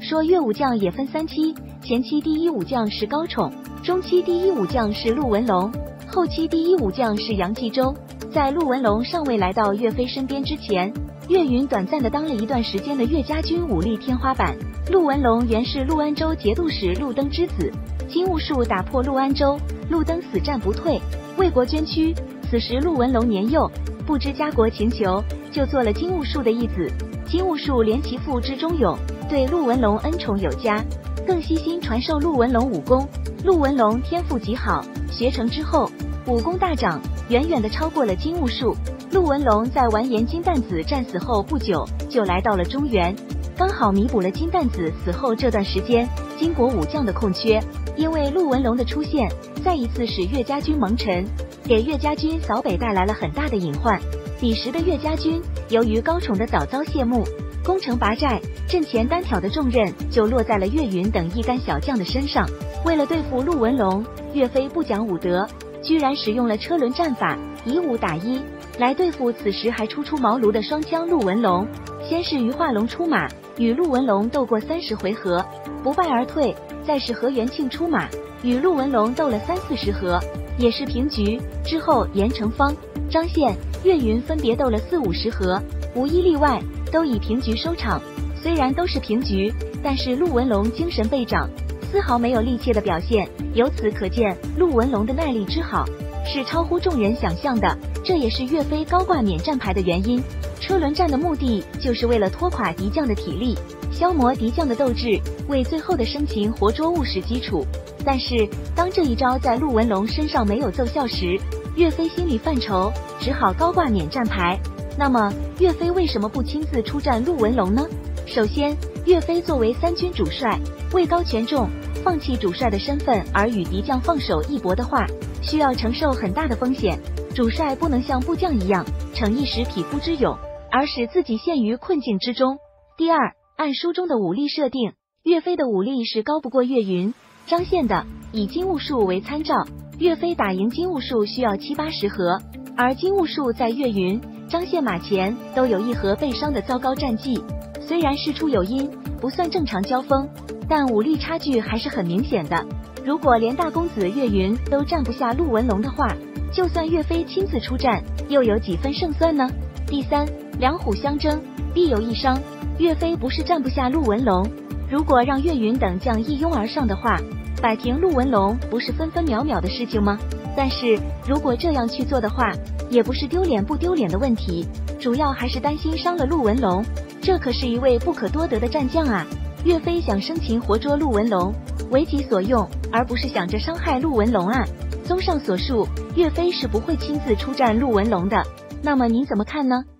说岳武将也分3期，前期第一武将是高宠，中期第一武将是陆文龙，后期第一武将是杨继周。在陆文龙尚未来到岳飞身边之前，岳云短暂的当了一段时间的岳家军武力天花板。陆文龙原是陆安州节度使陆登之子，金兀术打破陆安州，陆登死战不退，为国捐躯。此时陆文龙年幼，不知家国情求，就做了金兀术的义子。金兀术怜其父之忠勇，对陆文龙恩宠有加，更悉心传授陆文龙武功。陆文龙天赋极好，学成之后武功大涨，远远地超过了金兀术。陆文龙在完颜金蛋子战死后不久，就来到了中原，刚好弥补了金蛋子死后这段时间金国武将的空缺。因为陆文龙的出现，再一次使岳家军蒙尘，给岳家军扫北带来了很大的隐患。彼时的岳家军由于高宠的早遭谢幕，攻城拔寨，阵前单挑的重任就落在了岳云等一干小将的身上。为了对付陆文龙，岳飞不讲武德，居然使用了车轮战法，以5打1来对付此时还初出茅庐的双枪陆文龙。先是于化龙出马，与陆文龙斗过30回合，不败而退；再是何元庆出马，与陆文龙斗了30-40合，也是平局。之后严成方、张宪、岳云分别斗了40-50合，无一例外都以平局收场。虽然都是平局，但是陆文龙精神倍长，丝毫没有力怯的表现，由此可见陆文龙的耐力之好是超乎众人想象的。这也是岳飞高挂免战牌的原因。车轮战的目的就是为了拖垮敌将的体力，消磨敌将的斗志，为最后的生擒活捉务使基础。但是当这一招在陆文龙身上没有奏效时，岳飞心里犯愁，只好高挂免战牌。那么岳飞为什么不亲自出战陆文龙呢？首先，岳飞作为3军主帅，位高权重，放弃主帅的身份而与敌将放手一搏的话，需要承受很大的风险。主帅不能像部将一样逞一时匹夫之勇，而使自己陷于困境之中。第二，按书中的武力设定，岳飞的武力是高不过岳云、张宪的。以金兀术为参照，岳飞打赢金兀术需要70-80合，而金兀术在岳云、张宪马前都有1合被伤的糟糕战绩。虽然事出有因，不算正常交锋，但武力差距还是很明显的。如果连大公子岳云都战不下陆文龙的话，就算岳飞亲自出战，又有几分胜算呢？第三，两虎相争，必有一伤。岳飞不是战不下陆文龙，如果让岳云等将一拥而上的话，摆平陆文龙不是分分秒秒的事情吗？但是如果这样去做的话，也不是丢脸不丢脸的问题，主要还是担心伤了陆文龙。这可是一位不可多得的战将啊！岳飞想生擒活捉陆文龙，为己所用，而不是想着伤害陆文龙啊！综上所述，岳飞是不会亲自出战陆文龙的。那么您怎么看呢？